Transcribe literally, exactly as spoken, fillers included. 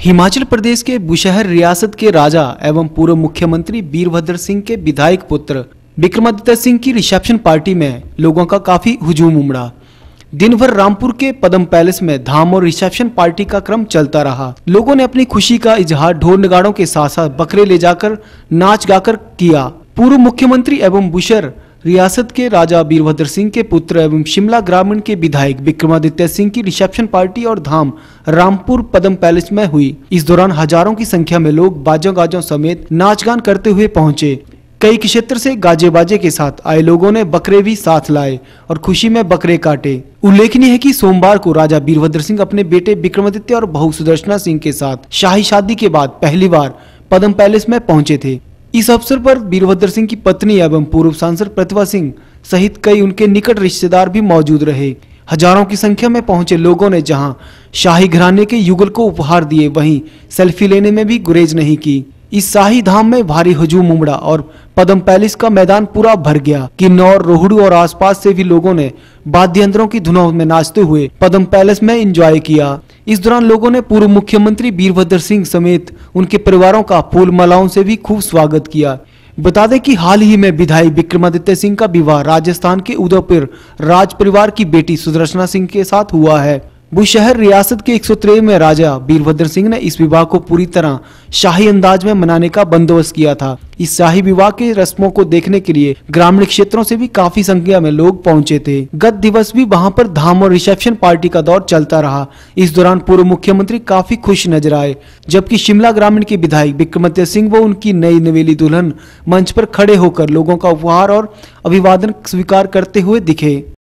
हिमाचल प्रदेश के बुशहर रियासत के राजा एवं पूर्व मुख्यमंत्री वीरभद्र सिंह के विधायक पुत्र विक्रमादित्य सिंह की रिसेप्शन पार्टी में लोगों का काफी हुजूम उमड़ा। दिन भर रामपुर के पदम पैलेस में धाम और रिसेप्शन पार्टी का क्रम चलता रहा। लोगों ने अपनी खुशी का इजहार ढोल नगाड़ों के साथ साथ बकरे ले जाकर नाच गाकर किया। पूर्व मुख्यमंत्री एवं बुशहर रियासत के राजा वीरभद्र सिंह के पुत्र एवं शिमला ग्रामीण के विधायक विक्रमादित्य सिंह की रिसेप्शन पार्टी और धाम रामपुर पदम पैलेस में हुई। इस दौरान हजारों की संख्या में लोग बाजों गाजों समेत नाच गान करते हुए पहुंचे। कई क्षेत्र से गाजे बाजे के साथ आए लोगों ने बकरे भी साथ लाए और खुशी में बकरे काटे। उल्लेखनीय है कि सोमवार को राजा वीरभद्र सिंह अपने बेटे विक्रमादित्य और बहू सुदर्शना सिंह के साथ शाही शादी के बाद पहली बार पदम पैलेस में पहुंचे थे। इस अवसर पर वीरभद्र सिंह की पत्नी एवं पूर्व सांसद प्रतिभा सिंह सहित कई उनके निकट रिश्तेदार भी मौजूद रहे। हजारों की संख्या में पहुंचे लोगों ने जहां शाही घराने के युगल को उपहार दिए, वहीं सेल्फी लेने में भी गुरेज नहीं की। इस शाही धाम में भारी हुजूम उमड़ा और पदम पैलेस का मैदान पूरा भर गया। किन्नौर, रोहड़ू और आसपास से भी लोगों ने वाद्य यंत्रों की धुनों में नाचते हुए पदम पैलेस में एंजॉय किया। इस दौरान लोगों ने पूर्व मुख्यमंत्री वीरभद्र सिंह समेत उनके परिवारों का फूल मालाओं से भी खूब स्वागत किया। बता दें कि हाल ही में विधायक विक्रमादित्य सिंह का विवाह राजस्थान के उदयपुर राज परिवार की बेटी सुदर्शना सिंह के साथ हुआ है। बुशहर रियासत के एक सौ तेरहवें राजा वीरभद्र सिंह ने इस विवाह को पूरी तरह शाही अंदाज में मनाने का बंदोबस्त किया था। इस शाही विवाह के रस्मों को देखने के लिए ग्रामीण क्षेत्रों से भी काफी संख्या में लोग पहुंचे थे। गत दिवस भी वहां पर धाम और रिसेप्शन पार्टी का दौर चलता रहा। इस दौरान पूर्व मुख्यमंत्री काफी खुश नजर आए, जबकि शिमला ग्रामीण के विधायक विक्रमादित्य सिंह व उनकी नई नवेली दुल्हन मंच पर खड़े होकर लोगों का उपहार और अभिवादन स्वीकार करते हुए दिखे।